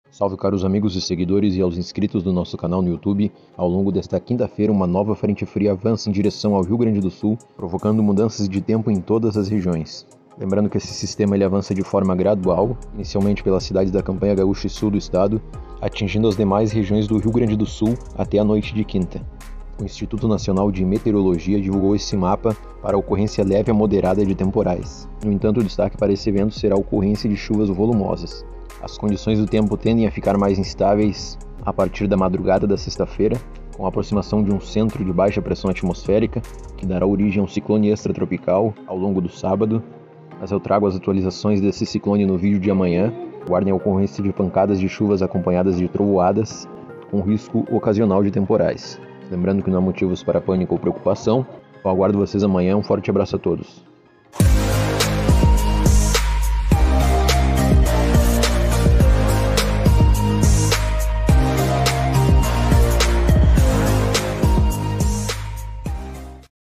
Salve caros amigos e seguidores e aos inscritos do nosso canal no YouTube. Ao longo desta quinta-feira, uma nova frente fria avança em direção ao Rio Grande do Sul, provocando mudanças de tempo em todas as regiões. Lembrando que esse sistema ele avança de forma gradual, inicialmente pelas cidades da campanha gaúcha e sul do estado, atingindo as demais regiões do Rio Grande do Sul até a noite de quinta. O Instituto Nacional de Meteorologia divulgou esse mapa para a ocorrência leve a moderada de temporais. No entanto, o destaque para esse evento será a ocorrência de chuvas volumosas. As condições do tempo tendem a ficar mais instáveis a partir da madrugada da sexta-feira, com a aproximação de um centro de baixa pressão atmosférica, que dará origem a um ciclone extratropical ao longo do sábado. Mas eu trago as atualizações desse ciclone no vídeo de amanhã. Guardem a ocorrência de pancadas de chuvas acompanhadas de trovoadas, com risco ocasional de temporais. Lembrando que não há motivos para pânico ou preocupação. Eu aguardo vocês amanhã. Um forte abraço a todos.